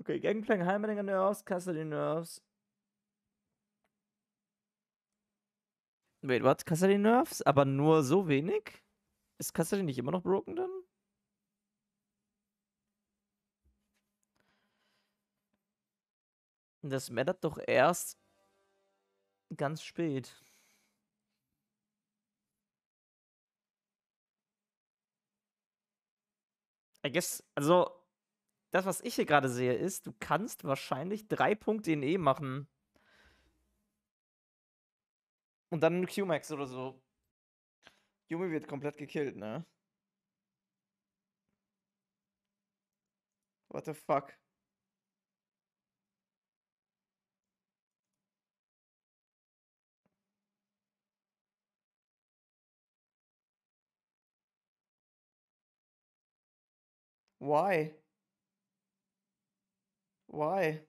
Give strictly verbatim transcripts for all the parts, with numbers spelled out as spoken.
Okay, Gangplank, Heimerdinger Nerfs, Custody Nerfs. Wait, what? Custody Nerfs? Aber nur so wenig? Ist Custody nicht immer noch broken dann? Das mattert doch erst ganz spät. I guess, also, das, was ich hier gerade sehe, ist, du kannst wahrscheinlich drei Punkte in E machen. Und dann eine Q-Max oder so. Yumi wird komplett gekillt, ne? What the fuck? Why? Why?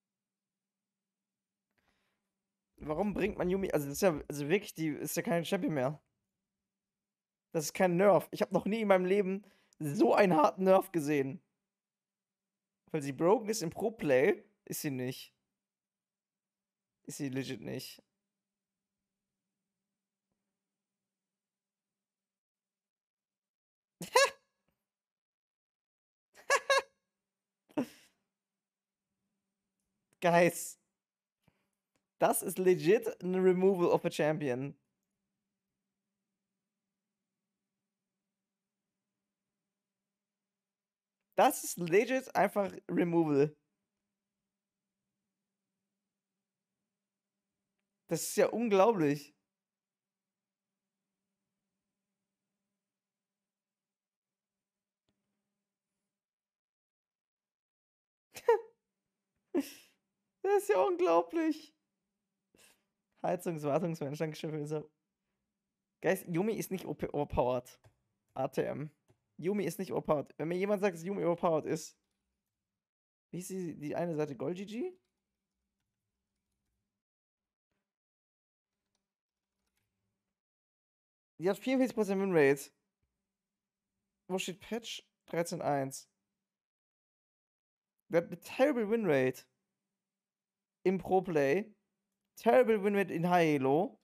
Warum bringt man Yumi? Also, das ist ja, also wirklich, die ist ja keine Champion mehr. Das ist kein Nerf. Ich habe noch nie in meinem Leben so einen harten Nerf gesehen. Weil sie broken ist im Pro-Play, ist sie nicht. Ist sie legit nicht. Guys. Das ist legit ein Removal of a Champion. Das ist legit einfach Removal. Das ist ja unglaublich. Das ist ja unglaublich. Heizungs-, Wartungsmensch, Dankeschön für diese. Guys, Yumi ist nicht overpowered. A T M. Yumi ist nicht overpowered. Wenn mir jemand sagt, dass Yumi overpowered ist. Wie ist die, die eine Seite? Gold G G? Die hat vierundvierzig Prozent Winrate. Wo steht Patch? dreizehn Punkt eins. Der hat eine terrible Winrate. Im Pro-Play. Terrible Winrate in High Elo.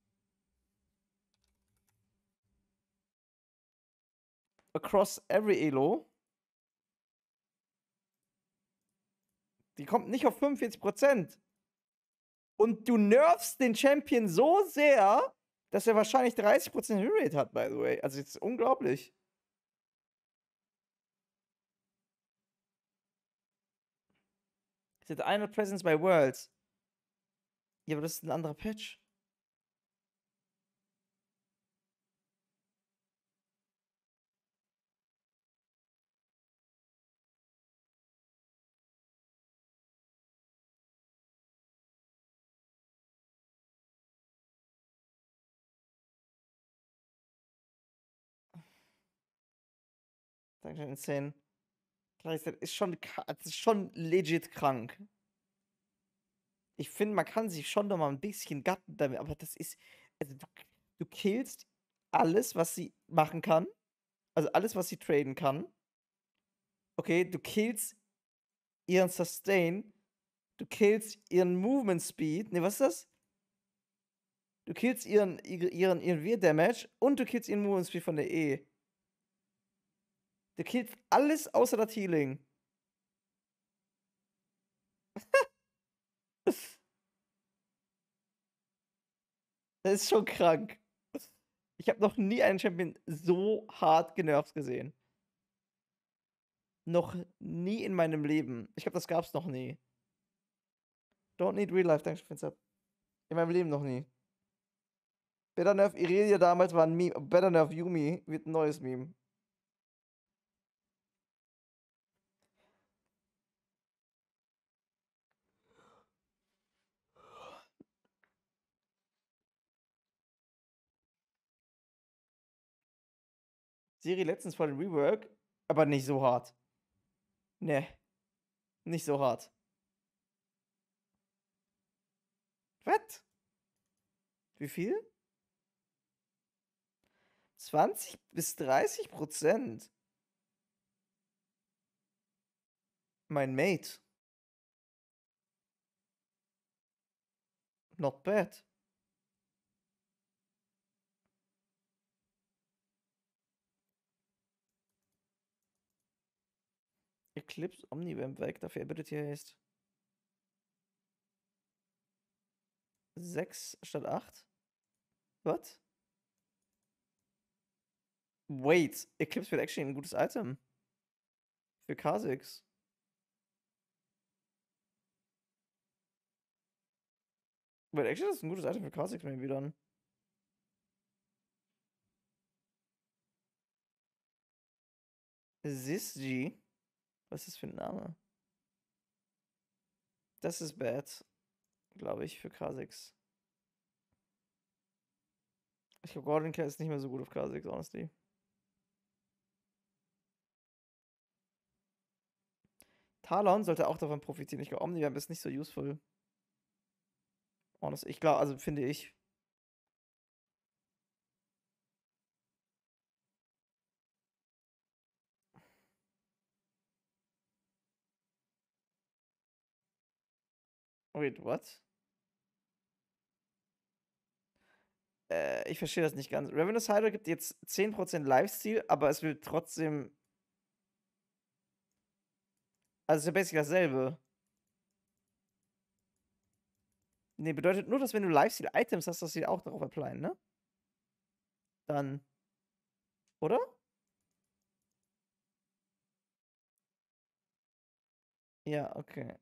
Across every Elo. Die kommt nicht auf fünfundvierzig Prozent. Und du nerfst den Champion so sehr, dass er wahrscheinlich dreißig Prozent Winrate hat, by the way. Also, das ist unglaublich. Es hat eine Presence bei Worlds. Ja, aber das ist ein anderer Patch. Dankeschön, insane. Das ist schon, das ist schon legit krank. Ich finde, man kann sich schon noch mal ein bisschen gatten damit, aber das ist. Also, du, du killst alles, was sie machen kann. Also, alles, was sie traden kann. Okay, du killst ihren Sustain. Du killst ihren Movement Speed. Ne, was ist das? Du killst ihren, ihren, ihren Wehr-Damage und du killst ihren Movement Speed von der E. Du killst alles außer das Healing. Das ist schon krank. Ich habe noch nie einen Champion so hart genervt gesehen. Noch nie in meinem Leben. Ich glaube, das gab's noch nie. Don't need real life, danke für In meinem Leben noch nie. Better Nerf Irelia damals war ein Meme. Better Nerf Yumi wird ein neues Meme. Serie letztens vor dem Rework, aber nicht so hart. Ne. Nicht so hart. Was? Wie viel? zwanzig bis dreißig Prozent. Mein Mate. Not bad. Eclipse Omnivamp weg, dafür Ability Haste. sechs statt acht? Was? Wait, Eclipse wird actually ein gutes Item. Für Kha'Zix. Wait, actually, das ist ein gutes Item für Kha'Zix, maybe dann. Sisji? Was ist das für ein Name? Das ist bad. Glaube ich, für Kha'Zix. Ich glaube, Golden Cat ist nicht mehr so gut auf Kha'Zix, honestly. Talon sollte auch davon profitieren. Ich glaube, Omnivamp ist nicht so useful. Honestly, ich glaube, also finde ich. Wait, what? Äh, ich verstehe das nicht ganz. Ravenous Hydra gibt jetzt zehn Prozent Lifesteal, aber es will trotzdem. Also es ist ja basically dasselbe. Nee, bedeutet nur, dass wenn du Lifesteal-Items hast, dass sie auch darauf applyen, ne? Dann. Oder? Ja, okay.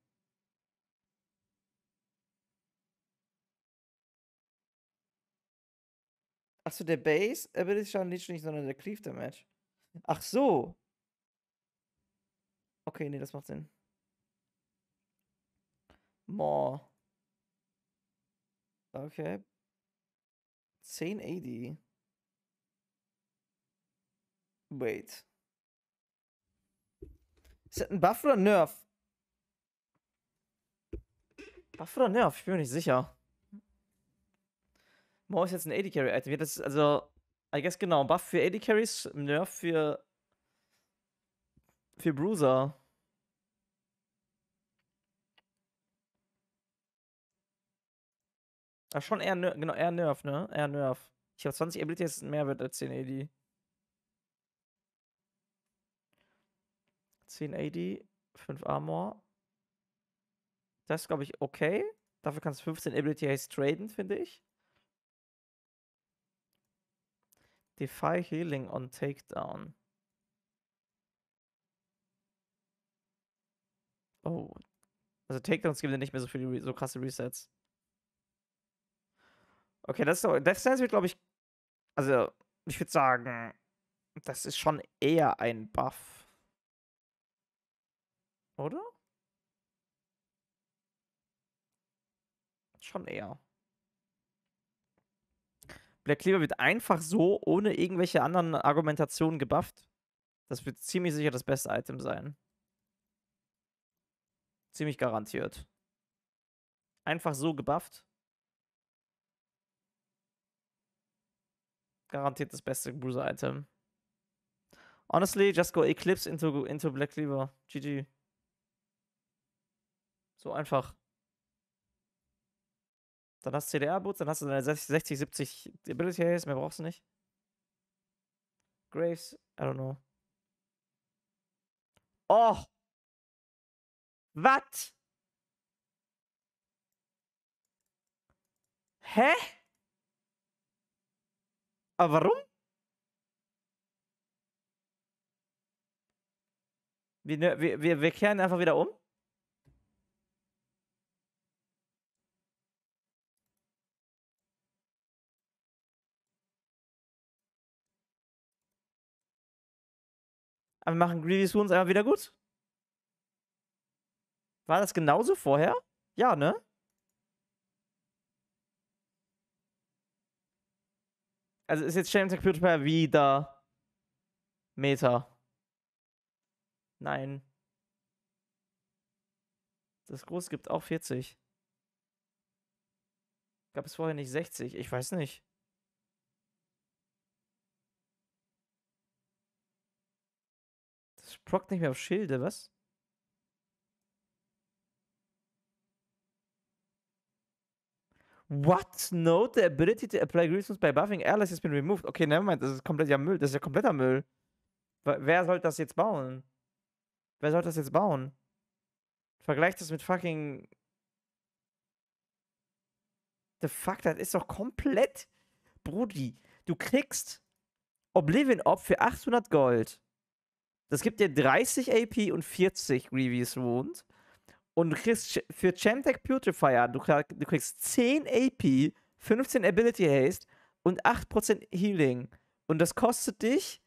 Achso, der Base Ability Schaden nicht, sondern der Cleave Damage. Ach so. Okay, nee, das macht Sinn. More. Okay. zehn A D. Wait. Ist das ein Buff oder ein Nerf? Buff oder Nerf? Ich bin mir nicht sicher. More ist jetzt ein A D-Carry-Item. Das ist also, I guess genau, Buff für A D-Carries, Nerf für für Bruiser. Ach, schon eher, Ner genau, eher Nerf, ne? Eher Nerf. Ich habe zwanzig Abilities mehr wird als zehn A D. zehn A D, fünf Armor. Das ist, glaube ich, okay. Dafür kannst du fünfzehn Ability Haste traden, finde ich. Defy Healing on Takedown. Oh. Also Takedowns geben dir nicht mehr so viele, so krasse Resets. Okay, das ist so. Death Stance wird, glaube ich. Also, ich würde sagen, das ist schon eher ein Buff. Oder? Schon eher. Black Cleaver wird einfach so, ohne irgendwelche anderen Argumentationen gebufft. Das wird ziemlich sicher das beste Item sein. Ziemlich garantiert. Einfach so gebufft. Garantiert das beste Bruiser-Item. Honestly, just go Eclipse into, into Black Cleaver. G G. So einfach. Dann hast du C D R-Boots, dann hast du deine sechzig, siebzig Ability Haste, mehr brauchst du nicht. Graves, I don't know. Oh! Was? Hä? Aber warum? Wir, ne, wir, wir, wir kehren einfach wieder um? Aber wir machen Greedy Wounds einfach wieder gut? War das genauso vorher? Ja, ne? Also ist jetzt Shame Tech PewDiePie wieder Meta? Nein. Das Groß gibt auch vierzig. Gab es vorher nicht sechzig? Ich weiß nicht. Das prockt nicht mehr auf Schilde, was? What? Note, the ability to apply greaseproof by buffing airless has been removed. Okay, nevermind, das ist komplett ja Müll. Das ist ja kompletter Müll. Wer soll das jetzt bauen? Wer soll das jetzt bauen? Vergleich das mit fucking... The fuck, das ist doch komplett... Brudi, du kriegst Oblivion Orb für achthundert Gold. Das gibt dir dreißig A P und vierzig Grievous Wound. Und du kriegst für Chantech Putrefier, du, du kriegst zehn A P, fünfzehn Ability Haste und acht Prozent Healing. Und das kostet dich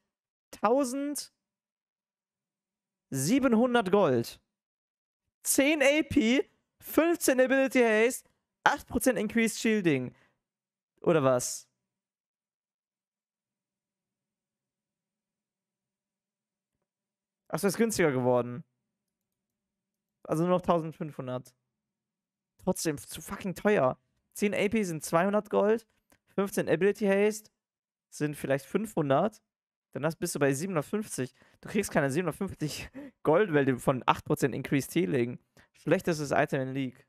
eintausendsiebenhundert Gold. zehn A P, fünfzehn Ability Haste, acht Prozent Increased Shielding. Oder was? Achso, ist günstiger geworden. Also nur noch eintausendfünfhundert. Trotzdem zu fucking teuer. zehn A P sind zweihundert Gold. fünfzehn Ability Haste sind vielleicht fünfhundert. Dann bist du bei siebenhundertfünfzig. Du kriegst keine siebenhundertfünfzig Gold, weil du von acht Prozent Increased Healing. Schlechtestes Item in League.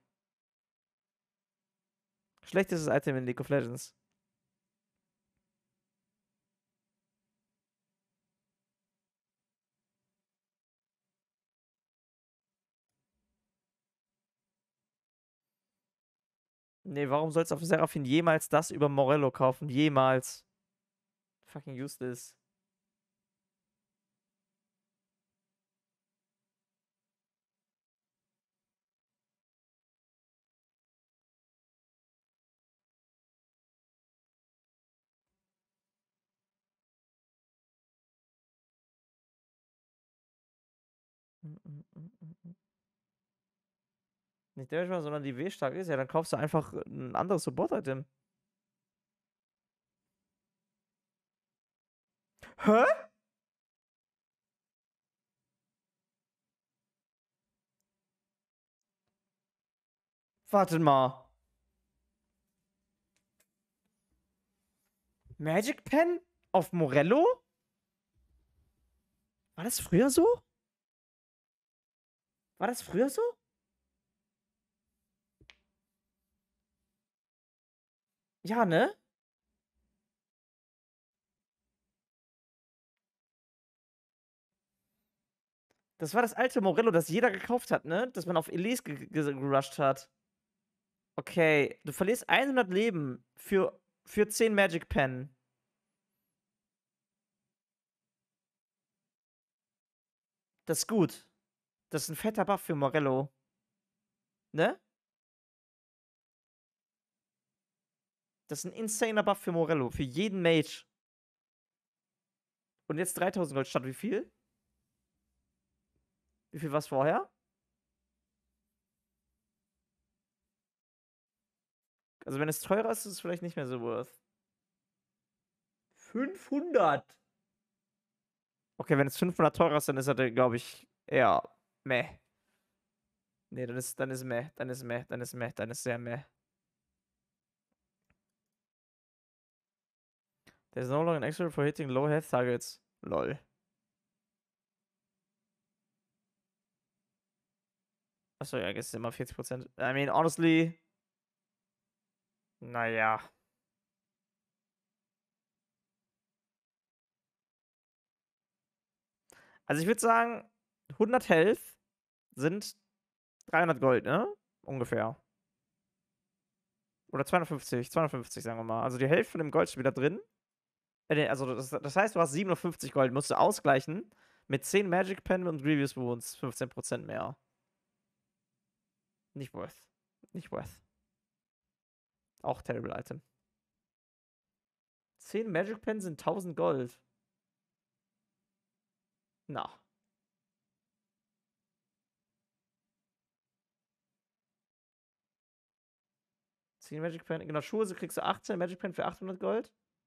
Schlechtestes Item in League of Legends. Nee, warum sollst du auf Seraphine jemals das über Morello kaufen? Jemals. Fucking useless. Nicht Damage machen, sondern die W stark ist. Ja, dann kaufst du einfach ein anderes Support-Item. Hä? Warte mal. Magic Pen auf Morello? War das früher so? War das früher so? Ja, ne? Das war das alte Morello, das jeder gekauft hat, ne? Das man auf Elise ge ge gerusht hat. Okay, du verlierst hundert Leben für, für zehn Magic Pen. Das ist gut. Das ist ein fetter Buff für Morello. Ne? Das ist ein insaner Buff für Morello. Für jeden Mage. Und jetzt dreitausend Gold statt wie viel? Wie viel war es vorher? Also wenn es teurer ist, ist es vielleicht nicht mehr so worth. fünfhundert! Okay, wenn es fünfhundert teurer ist, dann ist er, glaube ich, eher meh. Nee, dann ist, dann ist meh, dann ist meh, dann ist meh, dann ist sehr meh. There's no longer an extra for hitting low health targets. Lol. Achso, ja, jetzt immer vierzig Prozent. I mean, honestly. Naja. Also ich würde sagen, hundert Health sind dreihundert Gold, ne? Ungefähr. Oder zweihundertfünfzig, zweihundertfünfzig, sagen wir mal. Also die Hälfte von dem Gold ist wieder drin. Also das, das heißt, du hast siebenundfünfzig Gold, musst du ausgleichen mit zehn Magic Pen und Grievous Wounds, fünfzehn Prozent mehr. Nicht worth. Nicht worth. Auch terrible Item. zehn Magic Pen sind tausend Gold. Na. zehn Magic Pen. Genau, Schuhe, so kriegst du achtzehn Magic Pen für achthundert Gold.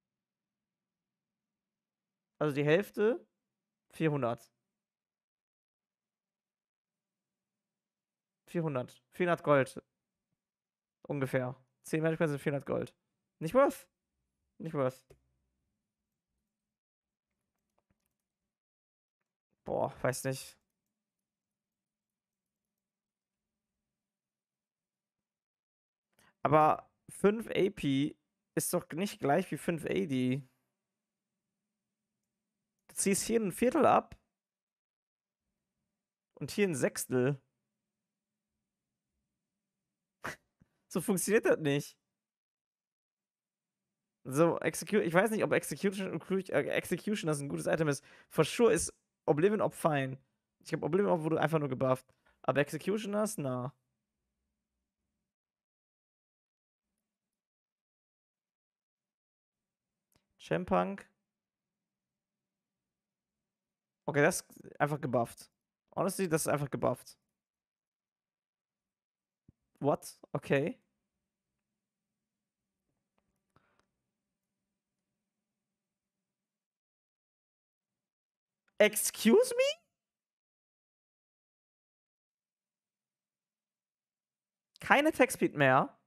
Also die Hälfte vierhundert. vierhundert. vierhundert Gold. Ungefähr. zehn Magic Pen sind vierhundert Gold. Nicht worth. Nicht worth. Boah, weiß nicht. Aber fünf A P ist doch nicht gleich wie fünf A D. Du ziehst hier ein Viertel ab. Und hier ein Sechstel. So funktioniert das nicht. So, Execute, ich weiß nicht, ob Execution, äh, Execution das ein gutes Item ist. For sure ist Oblivion Op fine. Ich glaube, Oblivion Op wurde einfach nur gebufft. Aber Executioners, na. Champunk. Okay, das ist einfach gebufft. Honestly, das ist einfach gebufft. What? Okay. Excuse me? Keine Textspeed mehr.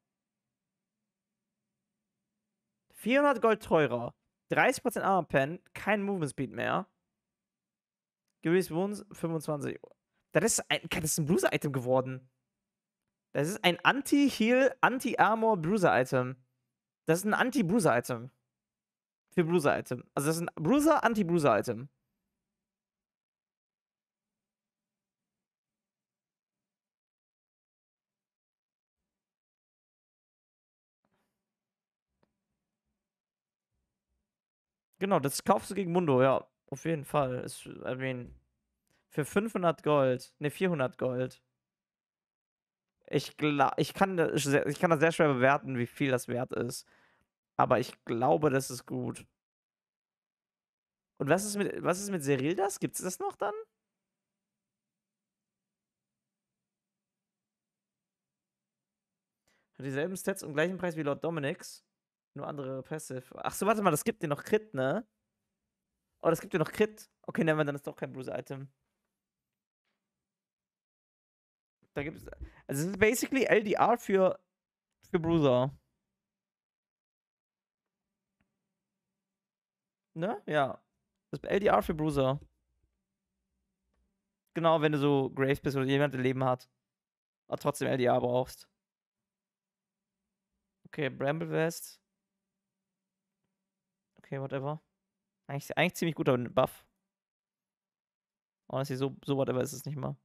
vierhundert Gold teurer. dreißig Prozent Armor Pen. Kein Movement Speed mehr. Release Wounds fünfundzwanzig. Das ist ein, das ist ein Bruiser-Item geworden. Das ist ein Anti-Heal, Anti-Armor Bruiser-Item. Das ist ein Anti-Bruiser-Item. Für Bruiser-Item. Also das ist ein Bruiser, Anti-Bruiser-Item. Genau, das kaufst du gegen Mundo, ja. Auf jeden Fall. Ist, I mean, für fünfhundert Gold. Ne, vierhundert Gold. Ich, ich, kann das, ich kann das sehr schwer bewerten, wie viel das wert ist. Aber ich glaube, das ist gut. Und was ist mit, was ist mit Serildas? Gibt es das noch dann? Hat dieselben Stats und gleichen Preis wie Lord Dominic's. Nur andere Passive. Achso, warte mal, das gibt dir noch Crit, ne? Oh, das gibt dir noch Crit. Okay, nehmen wir dann ist doch kein Bruiser-Item. Da gibt es. Also, es ist basically L D R für, für Bruiser. Ne? Ja. Das ist L D R für Bruiser. Genau, wenn du so Graves bist oder jemand, der Leben hat. Aber trotzdem L D R brauchst. Okay, Bramble West. Okay, whatever. Eigentlich, eigentlich ziemlich guter Buff. Honestly, so, so whatever ist es nicht mal.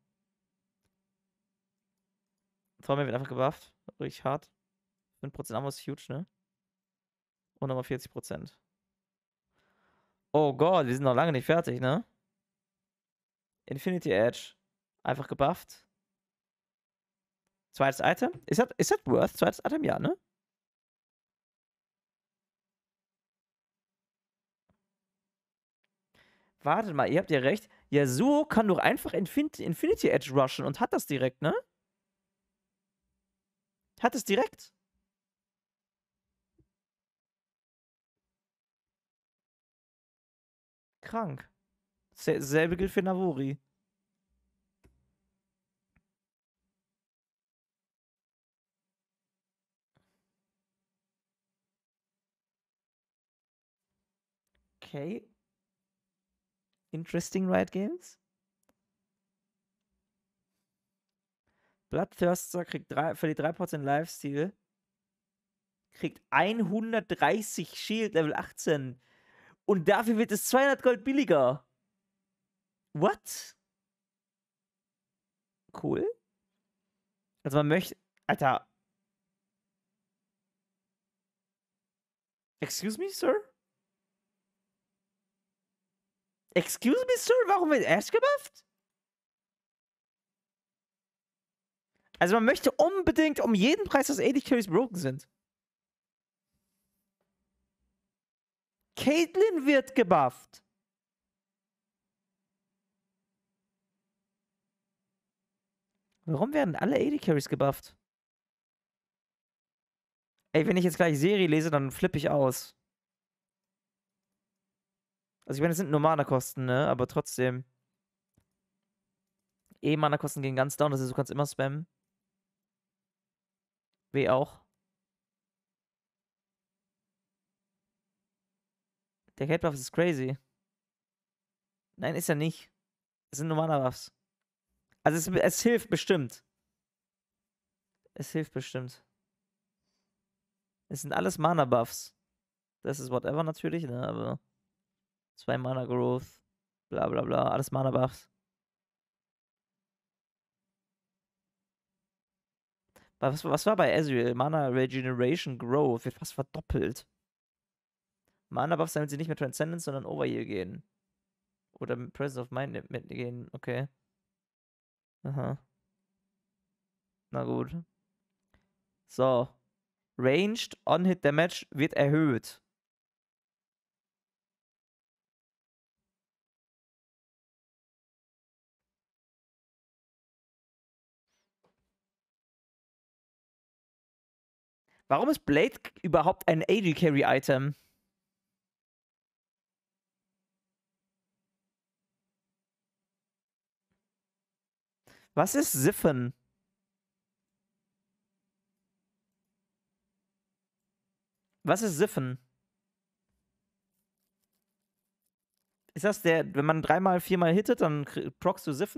Thorman wird einfach gebufft. Richtig hart. fünf Prozent Ammo ist huge, ne? Und nochmal vierzig Prozent. Oh Gott, wir sind noch lange nicht fertig, ne? Infinity Edge. Einfach gebufft. Zweites Item. Ist das, ist das worth? Zweites Item, ja, ne? Wartet mal, ihr habt ja recht. Yasuo kann doch einfach Infin Infinity Edge rushen und hat das direkt, ne? Hat es direkt. Krank. Selbe gilt für Navori. Okay. Interesting Riot Games. Bloodthirster kriegt drei, verliert drei Prozent Lifesteal. Kriegt hundertdreißig Shield, Level achtzehn. Und dafür wird es zweihundert Gold billiger. What? Cool. Also man möchte... Alter. Excuse me, sir? Excuse me, sir? Warum wird Ash gebufft? Also man möchte unbedingt um jeden Preis, dass A D Carries broken sind. Caitlyn wird gebufft. Warum werden alle A D Carries gebufft? Ey, wenn ich jetzt gleich Serie lese, dann flippe ich aus. Also ich meine, es sind nur Mana-Kosten, ne? Aber trotzdem. E Mana-Kosten gehen ganz down, das heißt, du kannst immer spammen. W auch. Der Cat-Buff ist crazy. Nein, ist er nicht. Es sind nur Mana-Buffs. Also es, es hilft bestimmt. Es hilft bestimmt. Es sind alles Mana-Buffs. Das ist whatever natürlich, ne? Aber zwei Mana-Growth, bla bla bla, alles Mana-Buffs. Was, was war bei Ezreal? Mana Regeneration Growth wird fast verdoppelt. Mana-Buffs, damit sie nicht mit Transcendence, sondern Overheal gehen. Oder mit Presence of Mind mitgehen, okay. Aha. Na gut. So. Ranged On-Hit Damage wird erhöht. Warum ist Blade überhaupt ein A D Carry-Item? Was ist Siphon? Was ist Siphon? Ist das der, wenn man dreimal, viermal hittet, dann proccst du Siphon?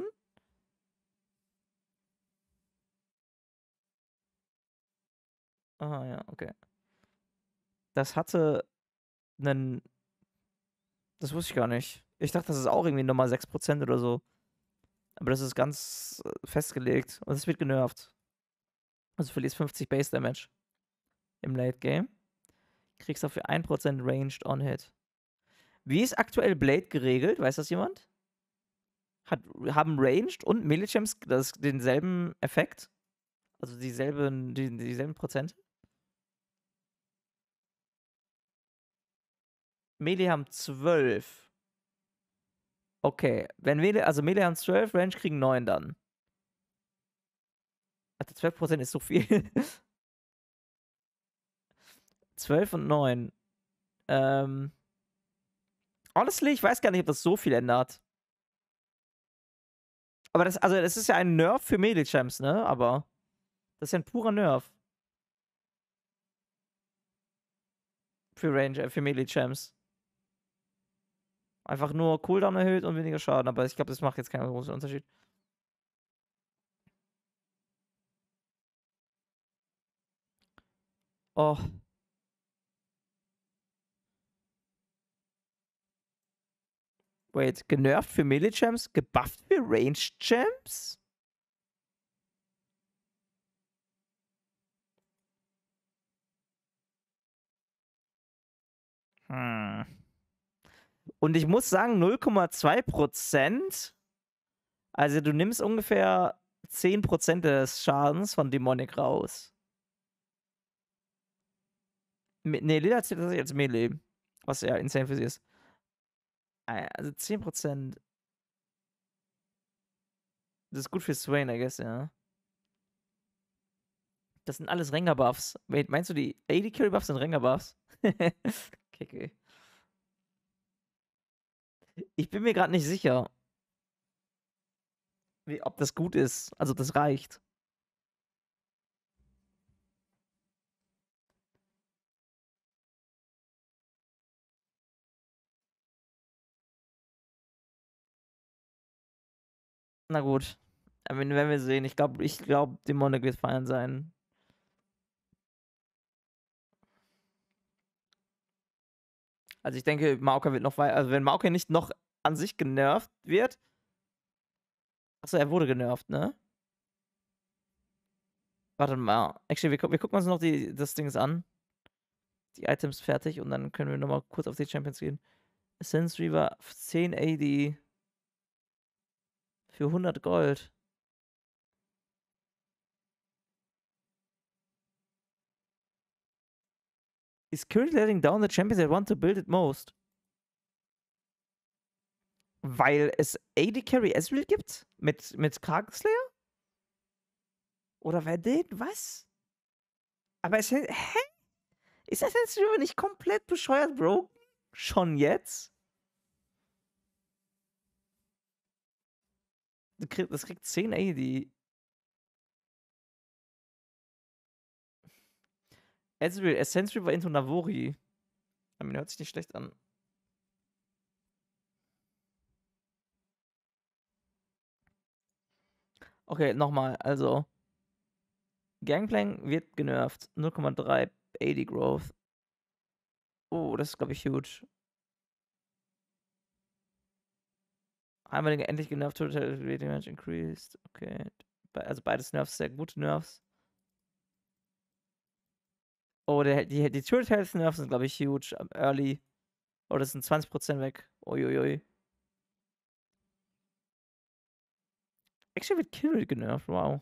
Ah, ja, okay. Das hatte einen. Das wusste ich gar nicht. Ich dachte, das ist auch irgendwie nochmal sechs Prozent oder so. Aber das ist ganz äh, festgelegt. Und es wird genervt. Also du verlierst fünfzig Base Damage im Late Game. Kriegst dafür ein Prozent Ranged On-Hit. Wie ist aktuell Blade geregelt? Weiß das jemand? Hat, haben Ranged und Melee Champs das, denselben Effekt? Also dieselben, die, dieselben Prozent? Melee haben zwölf. Okay, wenn Melee, also Melee haben zwölf, Range kriegen neun dann. Also zwölf Prozent ist so viel. zwölf und neun. Ähm. Honestly, ich weiß gar nicht, ob das so viel ändert. Aber das, also, das ist ja ein Nerf für Melee-Champs, ne? Aber das ist ja ein purer Nerf. Für Range, äh, für Melee-Champs. Einfach nur Cooldown erhöht und weniger Schaden. Aber ich glaube, das macht jetzt keinen großen Unterschied. Oh. Wait, genervt für Melee-Champs? Gebufft für Range-Champs? Hm. Und ich muss sagen, null Komma zwei Prozent. Also du nimmst ungefähr zehn Prozent des Schadens von Demonic raus. Ne, Lila zählt tatsächlich als Melee. Was ja insane für sie ist. Also zehn Prozent. Das ist gut für Swain, I guess, ja. Das sind alles Rengar-Buffs. Wait, meinst du, die A D-Carry-Buffs sind Rengar-Buffs? okay, okay. Ich bin mir gerade nicht sicher, wie, ob das gut ist. Also, das reicht. Na gut. Aber werden wir sehen. Ich glaube, ich glaub, Demonic wird fein sein. Also ich denke, Maoka wird noch weiter. Also wenn Maoka nicht noch an sich genervt wird. Achso, er wurde genervt, ne? Warte mal. Actually, wir, wir gucken uns noch die, das Dings an. Die Items fertig und dann können wir nochmal kurz auf die Champions gehen. Essence Reaver zehn A D für hundert Gold. Is currently letting down the champions that want to build it most. Weil es A D Carry Ezreal gibt? Mit, mit Kragenslayer? Oder wer den? Was? Aber es. Hä? Ist das jetzt nicht komplett bescheuert, Bro? Schon jetzt? Das kriegt zehn A D. Ezreal, Essence Reaver into Navori. I mean, hört sich nicht schlecht an. Okay, nochmal. Also, Gangplank wird genervt. null Komma drei eighty Growth. Oh, das ist, glaube ich, huge. Einmal endlich genervt, Total Damage increased. Okay. Also beides Nerfs, sehr gute Nerfs. Oh, der, die, die Turret Health Nerfs sind, glaube ich, huge. Early. Oh, das sind zwanzig Prozent weg. Uiuiui. Actually wird Kill genervt, wow.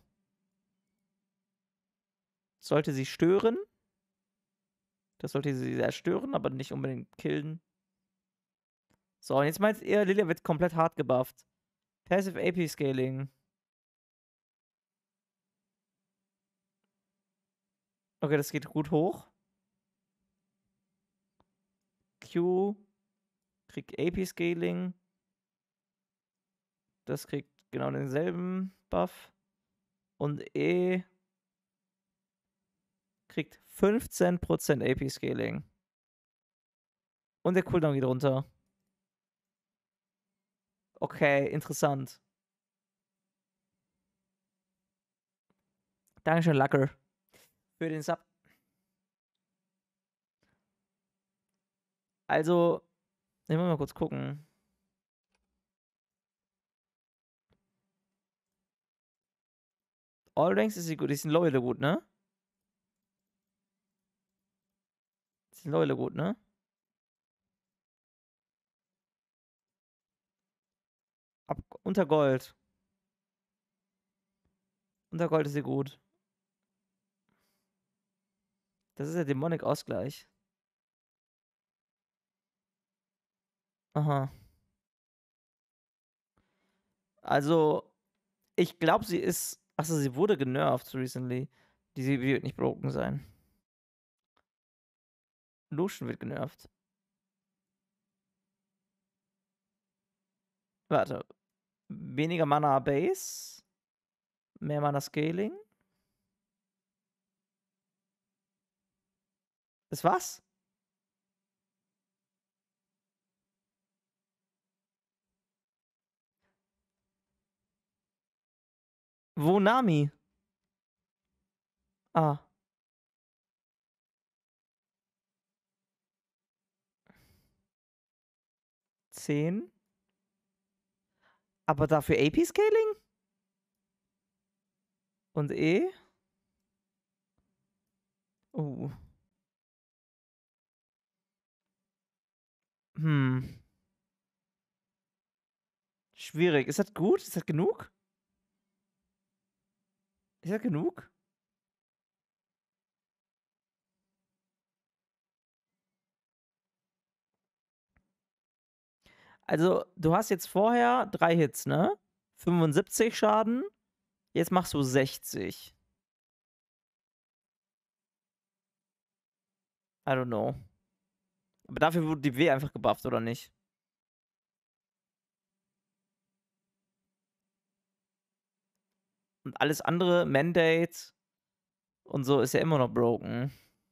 Sollte sie stören. Das sollte sie sehr stören, aber nicht unbedingt killen. So, und jetzt meint ihr, Lilia wird komplett hart gebufft. Passive A P Scaling. Okay, das geht gut hoch. Q kriegt A P Scaling. Das kriegt genau denselben Buff. Und E kriegt fünfzehn Prozent A P Scaling. Und der Cooldown geht runter. Okay, interessant. Dankeschön, Lacker. Für den Sub. Also, ich muss mal kurz gucken. All Ranks ist sie gut. Die sind Loyal gut, ne? Die sind Loyal gut, ne? Ab, unter Gold. Unter Gold ist sie gut. Das ist der Dämonik-Ausgleich. Aha. Also, ich glaube, sie ist... Achso, sie wurde genervt recently. Die sie wird nicht broken sein. Lucian wird genervt. Warte. Weniger Mana Base. Mehr Mana Scaling. Das was? Wo Nami? Ah. zehn. Aber dafür A P Scaling? Und E? Oh. Hm. Schwierig. Ist das gut? Ist das genug? Ist das genug? Also, du hast jetzt vorher drei Hits, ne? fünfundsiebzig Schaden. Jetzt machst du sechzig. I don't know. Aber dafür wurde die W einfach gebufft, oder nicht? Und alles andere, Mandate und so, ist ja immer noch broken.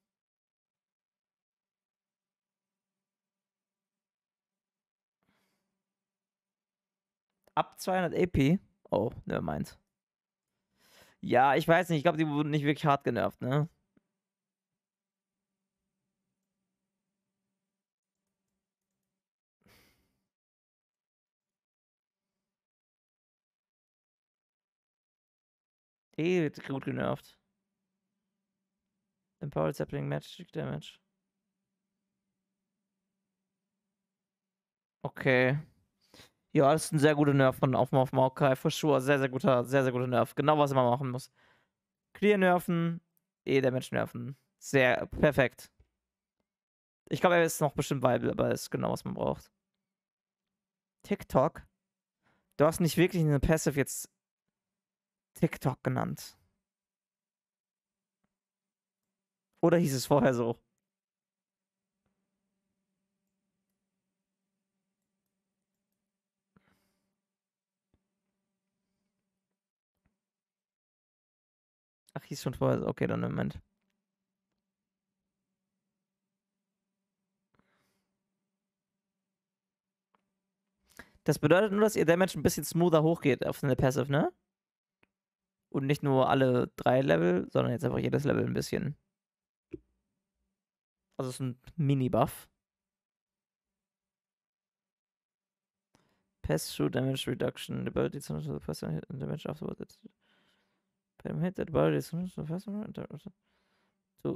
Ab zweihundert A P? Oh, nevermind. Ja, ich weiß nicht. Ich glaube, die wurden nicht wirklich hart genervt, ne? Eh, wird gut genervt. Empowered Sapling Magic Damage. Okay. Ja, das ist ein sehr guter Nerf von auf auf Maokai, for sure. Sehr, sehr guter, sehr, sehr guter Nerf. Genau, was man machen muss. Clear nerven, E-Damage nerven. Sehr perfekt. Ich glaube, er ist noch bestimmt viable, aber er ist genau, was man braucht. TikTok? Du hast nicht wirklich eine Passive jetzt TikTok genannt. Oder hieß es vorher so? Ach, hieß schon vorher so. Okay, dann Moment. Das bedeutet nur, dass ihr Damage ein bisschen smoother hochgeht auf eine Passive, ne? Und nicht nur alle drei Level, sondern jetzt einfach jedes Level ein bisschen. Also es ist ein Mini-Buff. Pass through damage reduction. The ability to the person hit and damage afterwards. Beim Hit, the ability to the person to.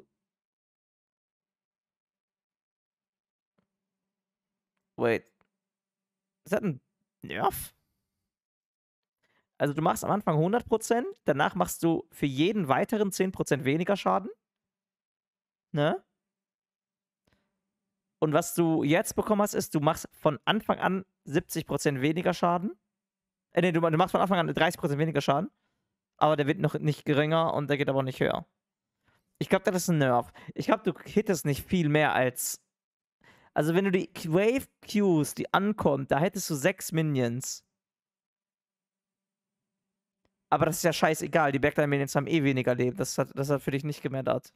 Wait. Ist das ein Nerf? Also du machst am Anfang hundert Prozent, danach machst du für jeden weiteren zehn Prozent weniger Schaden. Ne? Und was du jetzt bekommen hast, ist, du machst von Anfang an siebzig Prozent weniger Schaden. Äh, nee, du, du machst von Anfang an dreißig Prozent weniger Schaden. Aber der wird noch nicht geringer und der geht aber auch nicht höher. Ich glaube, das ist ein Nerf. Ich glaube, du hittest nicht viel mehr als. Also, wenn du die Wave Qs, die ankommt, da hättest du sechs Minions. Aber das ist ja scheißegal. Die Backline-Minions haben eh weniger Leben. Das hat, das hat für dich nicht gemändert.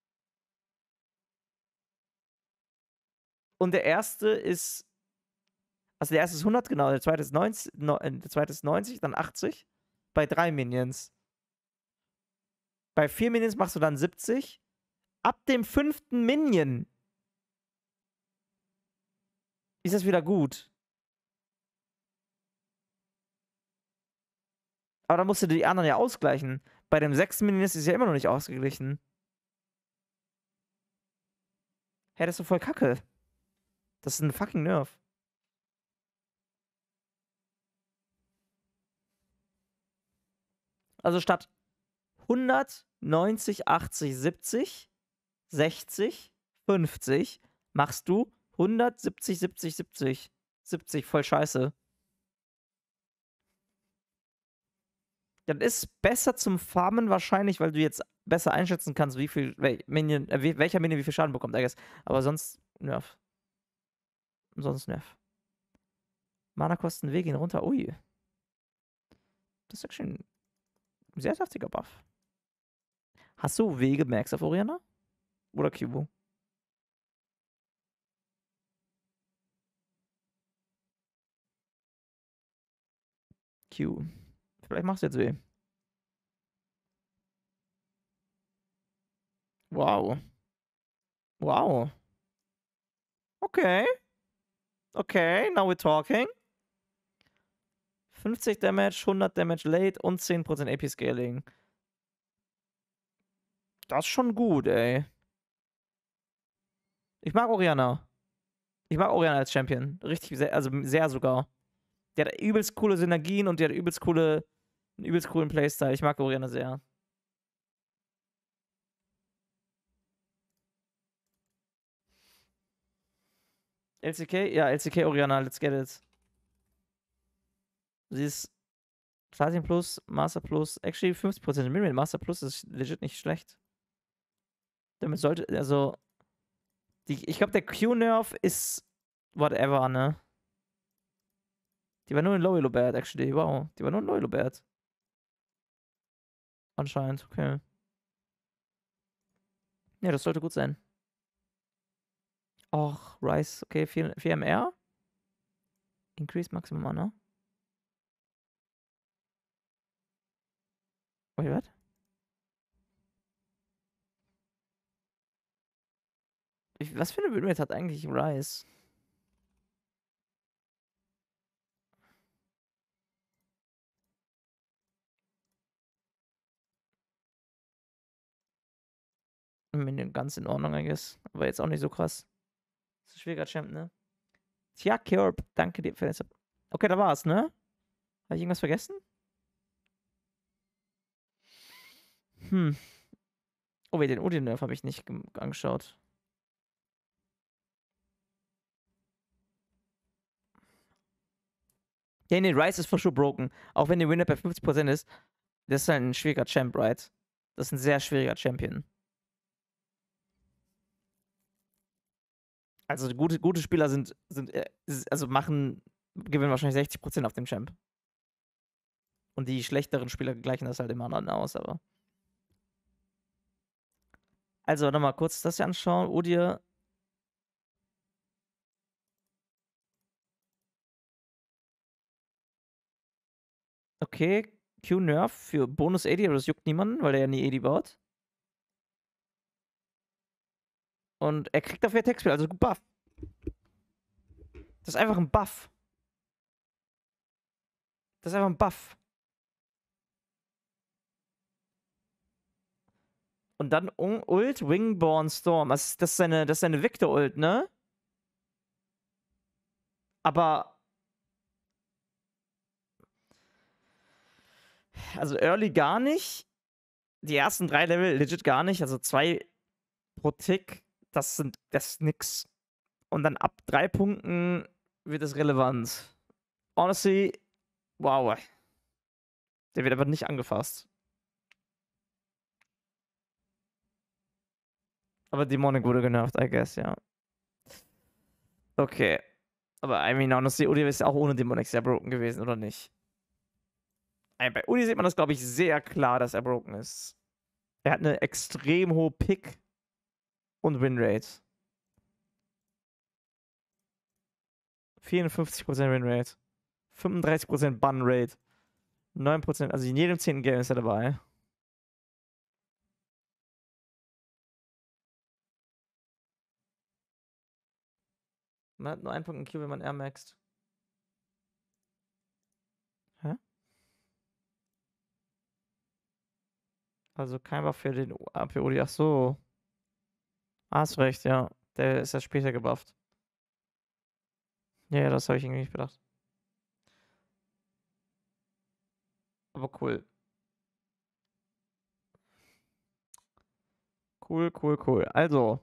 Und der erste ist. Also, der erste ist hundert, genau. Der zweite ist neunzig, der zweite ist neunzig, dann achtzig. Bei drei Minions. Bei vier Minions machst du dann siebzig. Ab dem fünften Minion ist das wieder gut. Aber dann musst du die anderen ja ausgleichen. Bei dem sechsten Minion ist es ja immer noch nicht ausgeglichen. Hä, das ist doch voll kacke. Das ist ein fucking Nerf. Also statt hundert, neunzig, achtzig, siebzig, sechzig, fünfzig machst du hundert, siebzig, siebzig, siebzig. siebzig, voll scheiße. Das ist besser zum Farmen wahrscheinlich, weil du jetzt besser einschätzen kannst, wie viel, wel, Minion, äh, welcher Minion wie viel Schaden bekommt, I guess. Aber sonst Nerf. Sonst Nerf. Mana-Kosten W gehen runter. Ui. Das ist actually ein sehr saftiger Buff. Hast du W gemaxt auf Orianna? Oder Cubo? Q. Vielleicht machst du jetzt W. Wow. Wow. Okay. Okay, now we're talking. fünfzig Damage, hundert Damage late und zehn Prozent A P Scaling. Das ist schon gut, ey. Ich mag Orianna. Ich mag Orianna als Champion. Richtig, sehr, also sehr sogar. Der hat übelst coole Synergien und der hat übelst coole, einen übelst coolen Playstyle. Ich mag Orianna sehr. L C K? Ja, L C K Orianna, let's get it. Sie ist Platin Plus, Master Plus, actually fünfzig Prozent Minimum. Master Plus ist legit nicht schlecht. Damit sollte, also, die, ich glaube, der Q-Nerf ist whatever, ne? Die war nur in Low Bad, actually. Wow. Die war nur in Low Bad. Anscheinend, okay. Ja, das sollte gut sein. Och, Rice, okay, vier M R. Increase Maximum Mana. Wait, what? Ich, was für eine Bitrate hat eigentlich Rice? Ganz in Ordnung, I guess. Aber jetzt auch nicht so krass. Das ist ein schwieriger Champ, ne? Tja, Kerb, danke dir für das. Okay, da war's, ne? Habe ich irgendwas vergessen? Hm. Oh, wait, den Odin-Nerf habe ich nicht angeschaut. Ja, nee, Rice ist for sure broken. Auch wenn der Winner bei fünfzig Prozent ist, das ist halt ein schwieriger Champ, right? Das ist ein sehr schwieriger Champion. Also gute, gute Spieler sind, sind, also machen, gewinnen wahrscheinlich sechzig Prozent auf dem Champ. Und die schlechteren Spieler gleichen das halt immer anderen aus, aber. Also, nochmal kurz das hier anschauen. Udyr. Okay, Q-Nerf für Bonus A D, aber das juckt niemanden, weil der ja nie A D baut. Und er kriegt dafür Attack-Spell, also gut Buff. Das ist einfach ein Buff. Das ist einfach ein Buff. Und dann Ult, Wingborn Storm. Das ist, das ist seine, das ist seine Victor-Ult, ne? Aber... Also Early gar nicht. Die ersten drei Level legit gar nicht. Also zwei pro Tick, das sind das ist nix. Und dann ab drei Punkten wird es relevant. Honestly, wow. Der wird aber nicht angefasst. Aber Demonic wurde genervt, I guess, ja. Okay. Aber I mean, honestly, Udi ist auch ohne Demonic sehr broken gewesen, oder nicht? Bei Udi sieht man das, glaube ich, sehr klar, dass er broken ist. Er hat eine extrem hohe Pick und Winrate. vierundfünfzig Prozent Winrate. fünfunddreißig Prozent Bunrate. neun Prozent, also in jedem zehnten Game ist er dabei. Man hat nur einen Punkt in Q, wenn man R maxt. Hä? Also kein Buff für den A P Udi. Ach so. Hast recht, ja. Der ist ja später gebufft. Ja, ja, das habe ich irgendwie nicht bedacht. Aber cool. Cool, cool, cool. Also.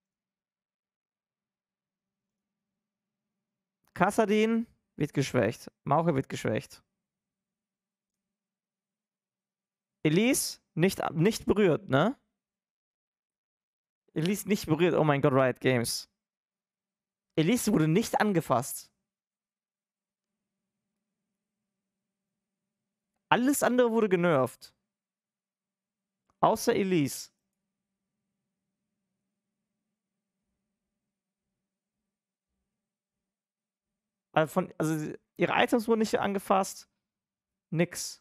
Kassadin wird geschwächt. Mauche wird geschwächt. Elise nicht, nicht berührt, ne? Elise nicht berührt. Oh mein Gott, Riot Games. Elise wurde nicht angefasst. Alles andere wurde genervt. Außer Elise. Also, von, also ihre Items wurden nicht angefasst. Nix.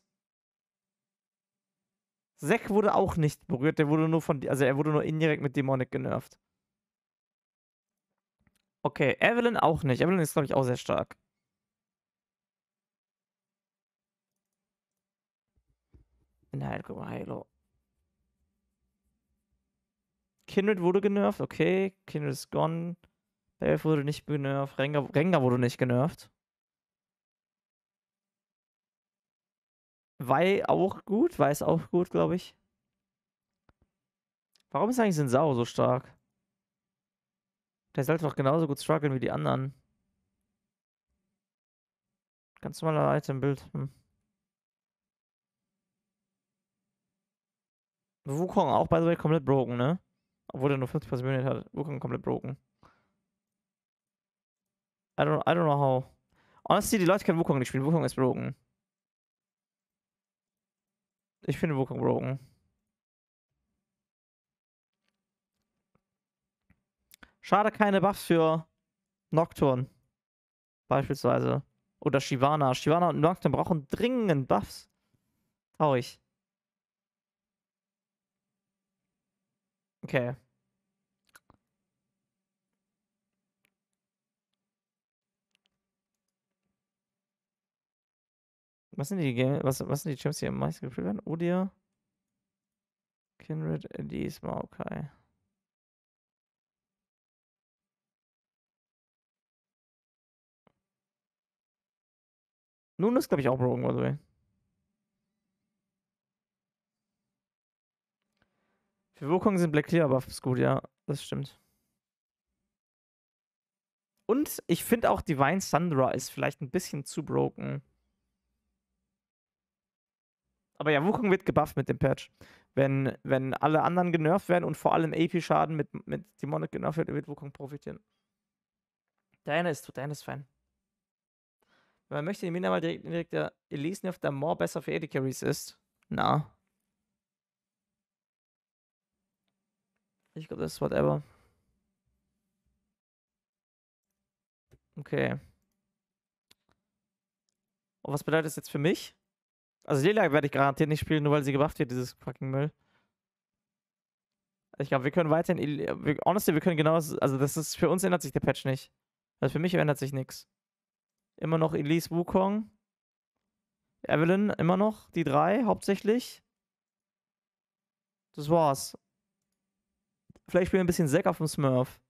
Zack wurde auch nicht berührt. Der wurde nur von, also er wurde nur indirekt mit Demonic genervt. Okay, Evelyn auch nicht. Evelyn ist, glaube ich, auch sehr stark. Nein, guck mal, Halo. Kindred wurde genervt, okay. Kindred ist gone. Elf wurde nicht genervt. Rengar, Rengar wurde nicht genervt. Wei auch gut. Wei ist auch gut, glaube ich. Warum ist eigentlich Sinsao so stark? Der sollte doch genauso gut strugglen wie die anderen. Ganz normaler Itembild. Hm. Wukong auch, by the way, komplett broken, ne? Obwohl er nur fünfzig Prozent hat. Wukong komplett broken. I don't, I don't know how. Honestly, die Leute können Wukong nicht spielen. Wukong ist broken. Ich finde Wukong broken. Schade, keine Buffs für Nocturne. Beispielsweise. Oder Shyvana. Shyvana und Nocturne brauchen dringend Buffs. Traurig. Okay. Was sind die Game was, was sind die Champs, die am meisten gespielt werden? Udyr, Kindred, Elise, Maokai. Nun ist, glaube ich, auch broken, by the way. Für Wukong sind Black Clear Buffs gut, ja. Das stimmt. Und ich finde auch Divine Sundra ist vielleicht ein bisschen zu broken. Aber ja, Wukong wird gebufft mit dem Patch. Wenn, wenn alle anderen genervt werden und vor allem A P-Schaden mit, mit Demonic genervt wird, wird Wukong profitieren. Diana ist, Diana ist fein. Wenn man möchte, den Mina mal direkt, direkt der Elise nervt, der more besser für A D Carries ist. Na. Ich glaube, das ist whatever. Okay. Und was bedeutet das jetzt für mich? Also Lilia werde ich garantiert nicht spielen, nur weil sie gebufft wird, dieses fucking Müll. Ich glaube, wir können weiterhin, El wir honestly, wir können genau das also, das ist für uns ändert sich der Patch nicht. Also, für mich ändert sich nix. Immer noch Elise, Wukong. Evelynn immer noch, die drei hauptsächlich. Das war's. Vielleicht spielen wir 'n bisschen Zac auf dem Smurf.